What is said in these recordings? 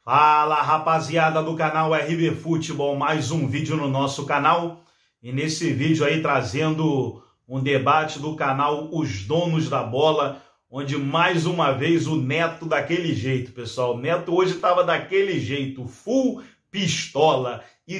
Fala, rapaziada do canal RB Futebol, mais um vídeo no nosso canal. E nesse vídeo aí trazendo um debate do canal Os Donos da Bola, onde mais uma vez o Neto daquele jeito, pessoal. O Neto hoje estava daquele jeito, full pistola, e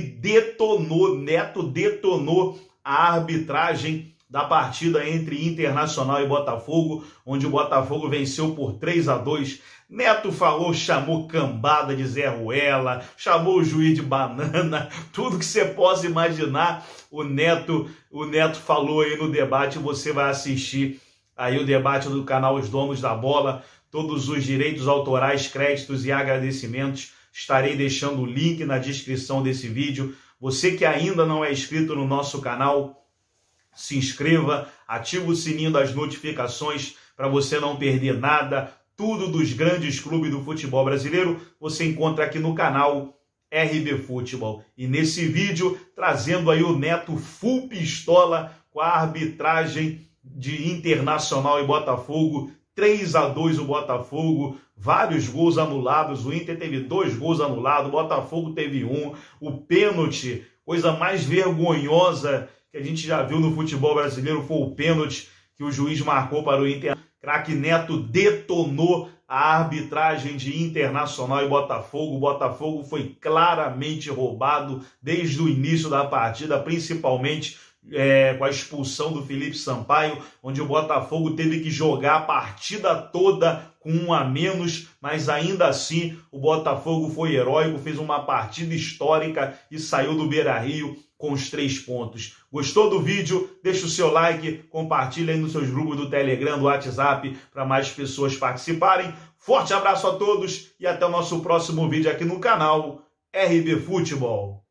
Neto detonou a arbitragem da partida entre Internacional e Botafogo, onde o Botafogo venceu por 3-2. Neto falou, chamou cambada de Zé Ruela, chamou o juiz de banana, tudo que você possa imaginar, o Neto falou aí no debate. Você vai assistir aí o debate do canal Os Donos da Bola, todos os direitos autorais, créditos e agradecimentos, estarei deixando o link na descrição desse vídeo. Você que ainda não é inscrito no nosso canal, se inscreva, ative o sininho das notificações para você não perder nada. Tudo dos grandes clubes do futebol brasileiro você encontra aqui no canal RB Futebol. E nesse vídeo, trazendo aí o Neto full pistola com a arbitragem de Internacional e Botafogo. 3-2 o Botafogo, vários gols anulados. O Inter teve 2 gols anulados, o Botafogo teve 1. O pênalti, coisa mais vergonhosa que a gente já viu no futebol brasileiro, foi o pênalti que o juiz marcou para o Inter. Craque Neto detonou a arbitragem de Internacional e Botafogo. O Botafogo foi claramente roubado desde o início da partida, principalmente com a expulsão do Felipe Sampaio, onde o Botafogo teve que jogar a partida toda com 1 a menos, mas ainda assim o Botafogo foi heróico, fez uma partida histórica e saiu do Beira-Rio com os 3 pontos. Gostou do vídeo? Deixa o seu like, compartilha aí nos seus grupos do Telegram, do WhatsApp, para mais pessoas participarem. Forte abraço a todos e até o nosso próximo vídeo aqui no canal RB Futebol.